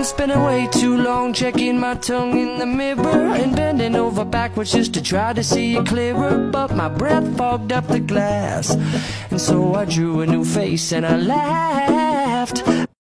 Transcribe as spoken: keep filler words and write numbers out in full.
been spending way too long checking my tongue in the mirror and bending over backwards just to try to see it clearer. But my breath fogged up the glass, and so I drew a new face and I laughed.